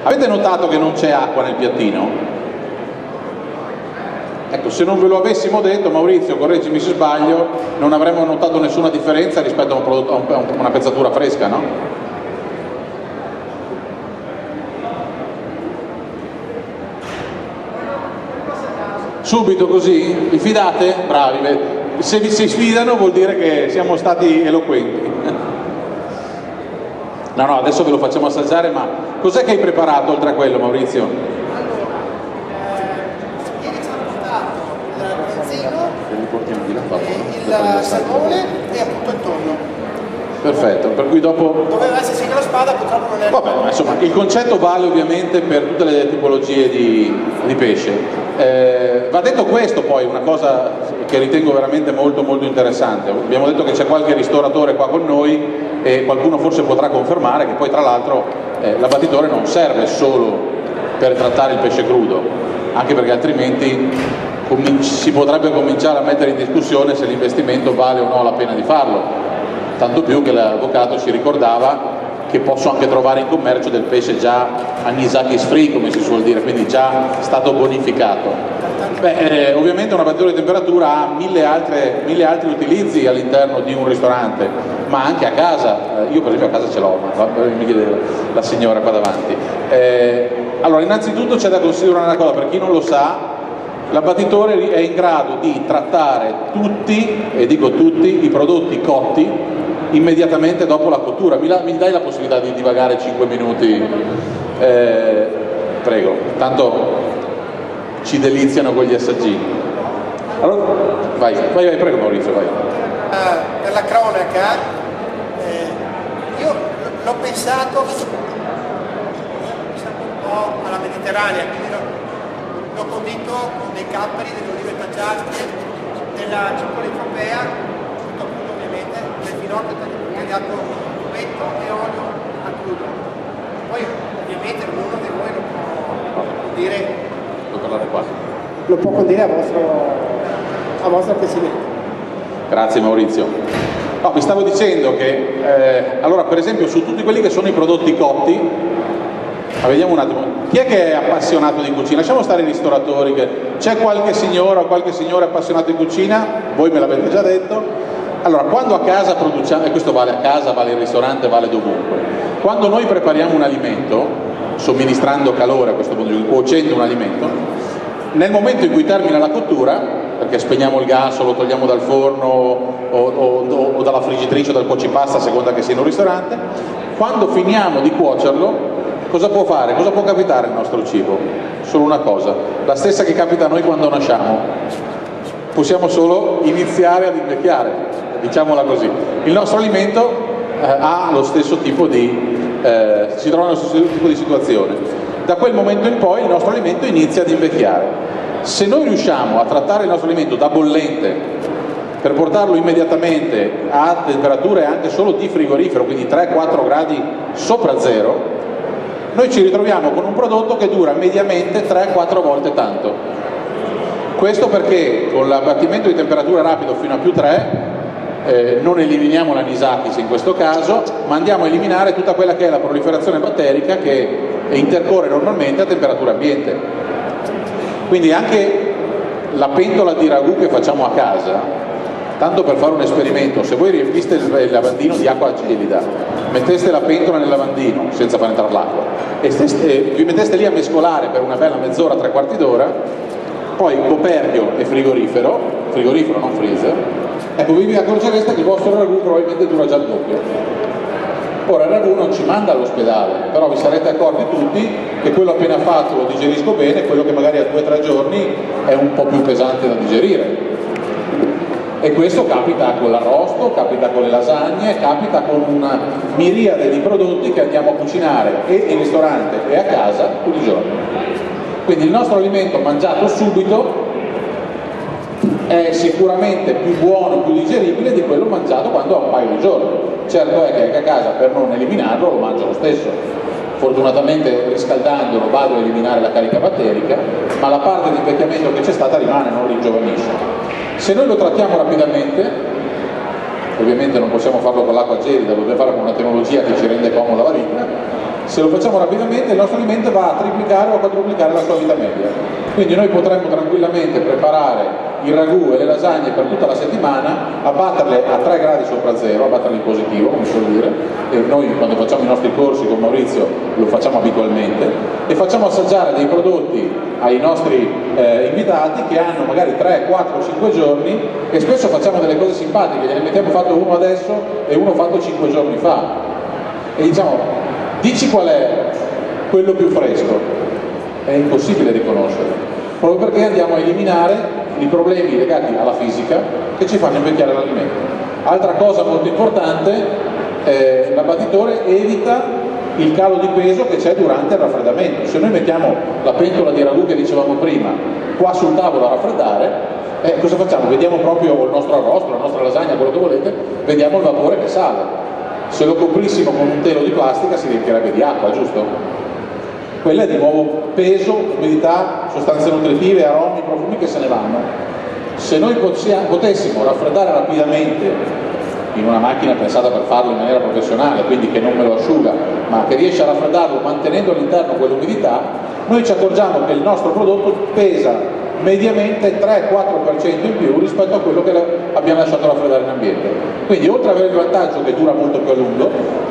Avete notato che non c'è acqua nel piattino? Ecco, se non ve lo avessimo detto, Maurizio, correggimi se sbaglio, non avremmo notato nessuna differenza rispetto a, una pezzatura fresca, no? Subito così? Vi fidate? Bravi. Se vi si sfidano vuol dire che siamo stati eloquenti. No, adesso ve lo facciamo assaggiare, ma cos'è che hai preparato oltre a quello, Maurizio? Ieri ci hanno portato il salmone e appunto il tonno. Perfetto, per cui dopo... Doveva esserci anche la spada, purtroppo non è... Vabbè, ma insomma, il concetto vale ovviamente per tutte le tipologie di pesce. Va detto questo poi, una cosa che ritengo veramente molto interessante. Abbiamo detto che c'è qualche ristoratore qua con noi e qualcuno forse potrà confermare che poi tra l'altro l'abbattitore non serve solo per trattare il pesce crudo, anche perché altrimenti si potrebbe cominciare a mettere in discussione se l'investimento vale o no la pena di farlo. Tanto più che l'avvocato ci ricordava che posso anche trovare in commercio del pesce già anisakis free, come si suol dire, quindi già stato bonificato. Beh, ovviamente un abbattitore di temperatura ha mille altri utilizzi all'interno di un ristorante, ma anche a casa. Io per esempio a casa ce l'ho, ma mi chiede la signora qua davanti. Allora, innanzitutto c'è da considerare una cosa, per chi non lo sa, l'abbattitore è in grado di trattare tutti, e dico tutti, i prodotti cotti immediatamente dopo la cottura. Mi dai la possibilità di divagare 5 minuti? Prego, tanto ci deliziano con gli assaggini. Allora, vai, prego Maurizio, vai. Per la cronaca, io l'ho pensato un po' alla mediterranea, quindi l'ho condito con dei capperi, delle olive tagliate, della cipolla europea, tutto appunto ovviamente, del finocchio tagliato a cubetto e olio a crudo. Poi ovviamente ognuno di voi lo può dire. Puoi parlare qua. Lo può condire a vostro piacimento. Grazie Maurizio. No, vi stavo dicendo che allora per esempio su tutti quelli che sono i prodotti cotti, vediamo un attimo, chi è che è appassionato di cucina? Lasciamo stare i ristoratori, c'è qualche signora o qualche signore appassionato di cucina? Voi me l'avete già detto. Allora, quando a casa produciamo, e questo vale a casa, vale il ristorante, vale dovunque, quando noi prepariamo un alimento, somministrando calore a questo punto, cuocendo un alimento, nel momento in cui termina la cottura, perché spegniamo il gas o lo togliamo dal forno o dalla friggitrice o dal cuocipasta, a seconda che sia in un ristorante, quando finiamo di cuocerlo, cosa può fare? Cosa può capitare al nostro cibo? Solo una cosa, la stessa che capita a noi quando nasciamo. Possiamo solo iniziare ad invecchiare, diciamola così. Il nostro alimento ha lo stesso tipo si trova nello stesso tipo di situazione. Da quel momento in poi il nostro alimento inizia ad invecchiare. Se noi riusciamo a trattare il nostro alimento da bollente per portarlo immediatamente a temperature anche solo di frigorifero, quindi 3-4 gradi sopra zero, noi ci ritroviamo con un prodotto che dura mediamente 3-4 volte tanto. Questo perché con l'abbattimento di temperatura rapido fino a +3 non eliminiamo l'anisakis in questo caso, ma andiamo a eliminare tutta quella che è la proliferazione batterica che intercorre normalmente a temperatura ambiente. Quindi anche la pentola di ragù che facciamo a casa, tanto per fare un esperimento, se voi riempiste il lavandino di acqua gelida, metteste la pentola nel lavandino senza far entrare l'acqua e vi metteste lì a mescolare per una bella mezz'ora, 3/4 d'ora, poi coperchio e frigorifero non freezer, ecco, vi accorgereste che il vostro ragù probabilmente dura già il doppio. Ora il ragù non ci manda all'ospedale, però vi sarete accorti tutti che quello appena fatto lo digerisco bene, quello che magari a 2-3 giorni è un po' più pesante da digerire. E questo capita con l'arrosto, capita con le lasagne, capita con una miriade di prodotti che andiamo a cucinare e in ristorante e a casa tutti i giorni. Quindi il nostro alimento mangiato subito è sicuramente più buono, più digeribile di quello mangiato quando ha un paio di giorni. Certo è che anche a casa per non eliminarlo lo mangio lo stesso. Fortunatamente riscaldandolo vado a eliminare la carica batterica, ma la parte di invecchiamento che c'è stata rimane, non ringiovanisce. Se noi lo trattiamo rapidamente, ovviamente non possiamo farlo con l'acqua gelida, lo dobbiamo fare con una tecnologia che ci rende comoda la vita, Se lo facciamo rapidamente il nostro alimento va a triplicare o a quadruplicare la sua vita media. Quindi noi potremmo tranquillamente preparare il ragù e le lasagne per tutta la settimana, abbatterle a 3 gradi sopra zero, abbatterle in positivo, come si suol dire, e noi quando facciamo i nostri corsi con Maurizio lo facciamo abitualmente, e facciamo assaggiare dei prodotti ai nostri invitati che hanno magari 3, 4, 5 giorni, e spesso facciamo delle cose simpatiche, gliene mettiamo fatto uno adesso e uno fatto 5 giorni fa, e diciamo, dici qual è quello più fresco, è impossibile riconoscerlo, proprio perché andiamo a eliminare i problemi legati alla fisica che ci fanno invecchiare l'alimento. Altra cosa molto importante, l'abbattitore evita il calo di peso che c'è durante il raffreddamento. Se noi mettiamo la pentola di ragù che dicevamo prima qua sul tavolo a raffreddare, cosa facciamo? Vediamo proprio il nostro arrosto, la nostra lasagna, quello che volete, vediamo il vapore che sale. Se lo coprissimo con un telo di plastica si riempierebbe di acqua, giusto? Quella è di nuovo peso, umidità, sostanze nutritive, aromi, profumi che se ne vanno. Se noi potessimo raffreddare rapidamente in una macchina pensata per farlo in maniera professionale, quindi che non me lo asciuga, ma che riesce a raffreddarlo mantenendo all'interno quell'umidità, noi ci accorgiamo che il nostro prodotto pesa mediamente 3-4% in più rispetto a quello che abbiamo lasciato raffreddare in ambiente. Quindi oltre ad avere il vantaggio che dura molto più a lungo,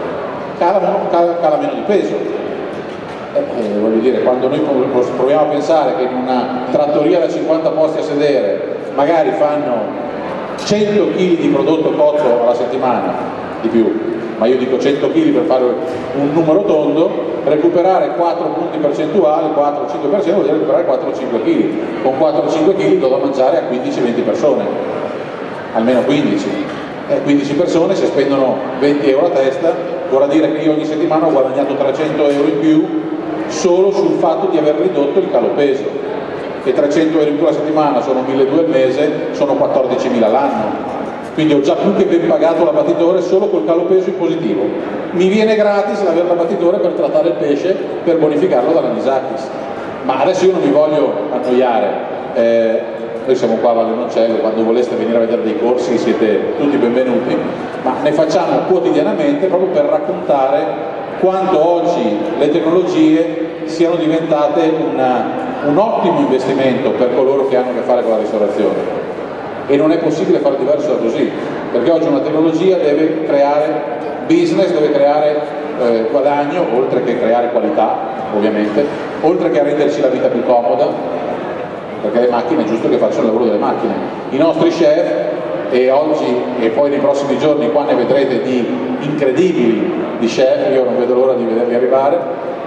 cala meno di peso. Voglio dire, quando noi proviamo a pensare che in una trattoria da 50 posti a sedere magari fanno 100 kg di prodotto cotto alla settimana, di più, ma io dico 100 kg per fare un numero tondo, recuperare 4 punti percentuali, 4-5% vuol dire recuperare 4-5 kg. Con 4-5 kg do da mangiare a 15-20 persone, almeno 15. 15 persone, se spendono 20 euro a testa, vorrà dire che io ogni settimana ho guadagnato 300 euro in più solo sul fatto di aver ridotto il calo peso, e 300 euro in più la settimana sono 1.200 al mese, sono 14.000 l'anno, quindi ho già più che ben pagato l'abbattitore solo col calo peso in positivo. Mi viene gratis l'avere l'abbattitore per trattare il pesce, per bonificarlo dall'anisakis. Ma adesso io non mi voglio annoiare, noi siamo qua a Valle Noncello, quando voleste venire a vedere dei corsi siete tutti benvenuti, ma ne facciamo quotidianamente proprio per raccontare quanto oggi le tecnologie siano diventate un ottimo investimento per coloro che hanno a che fare con la ristorazione, e non è possibile fare diverso da così, perché oggi una tecnologia deve creare business, deve creare guadagno, oltre che creare qualità ovviamente, oltre che a renderci la vita più comoda, perché le macchine è giusto che facciano il lavoro delle macchine. I nostri chef, e oggi e poi nei prossimi giorni qua ne vedrete di incredibili di chef, io non vedo l'ora di vederli arrivare,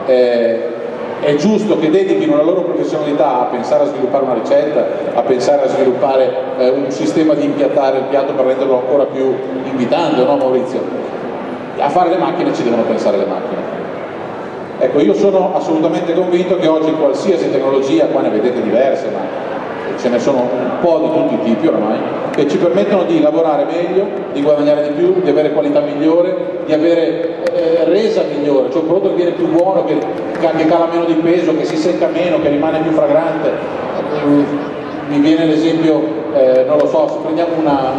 è giusto che dedichino la loro professionalità a pensare a sviluppare una ricetta, a pensare a sviluppare un sistema di impiattare il piatto per renderlo ancora più invitante, no Maurizio? A fare le macchine ci devono pensare le macchine. Ecco, io sono assolutamente convinto che oggi qualsiasi tecnologia, qua ne vedete diverse, ma ce ne sono un po' di tutti i tipi oramai, che ci permettono di lavorare meglio, di guadagnare di più, di avere qualità migliore, di avere resa migliore, cioè un prodotto che viene più buono, che cala meno di peso, che si secca meno, che rimane più fragrante. Mi viene l'esempio, non lo so, se prendiamo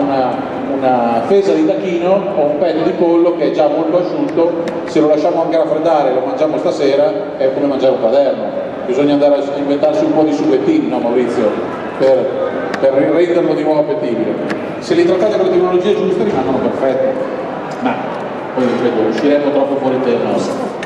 una fesa di tacchino o un petto di pollo che è già molto asciutto, se lo lasciamo anche raffreddare e lo mangiamo stasera è come mangiare un quaderno. Bisogna andare a inventarsi un po' di subettini, no Maurizio, per renderlo di nuovo appetibile. Se li trattate con le tecnologie giuste rimangono perfetti, ma poi ripeto, usciremo troppo fuori tema.